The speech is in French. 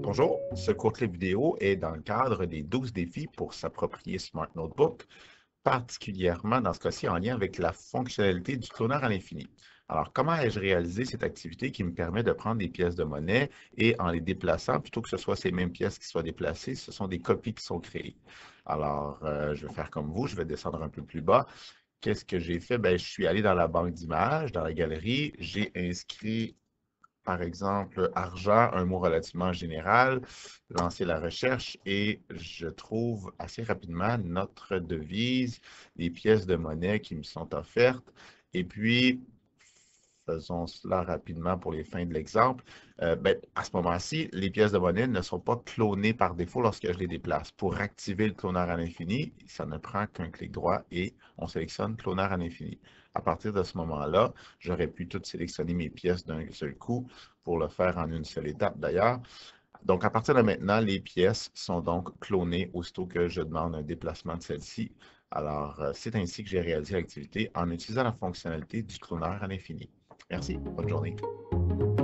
Bonjour, ce court clip vidéo est dans le cadre des 12 défis pour s'approprier Smart Notebook, particulièrement dans ce cas-ci en lien avec la fonctionnalité du cloneur à l'infini. Alors, comment ai-je réalisé cette activité qui me permet de prendre des pièces de monnaie et en les déplaçant, plutôt que ce soit ces mêmes pièces qui soient déplacées, ce sont des copies qui sont créées. Alors, je vais faire comme vous, je vais descendre un peu plus bas. Qu'est-ce que j'ai fait? Ben, je suis allé dans la banque d'images, dans la galerie, j'ai inscrit par exemple, argent, un mot relativement général, lancer la recherche et je trouve assez rapidement notre devise, les pièces de monnaie qui me sont offertes. Et puis, faisons cela rapidement pour les fins de l'exemple. Ben, à ce moment-ci, les pièces de monnaie ne sont pas clonées par défaut lorsque je les déplace. Pour activer le cloneur à l'infini, ça ne prend qu'un clic droit et on sélectionne cloneur à l'infini. À partir de ce moment-là, j'aurais pu tout sélectionner mes pièces d'un seul coup pour le faire en une seule étape d'ailleurs. Donc, à partir de maintenant, les pièces sont donc clonées aussitôt que je demande un déplacement de celle-ci. Alors, c'est ainsi que j'ai réalisé l'activité en utilisant la fonctionnalité du cloneur à l'infini. Merci, bonne journée.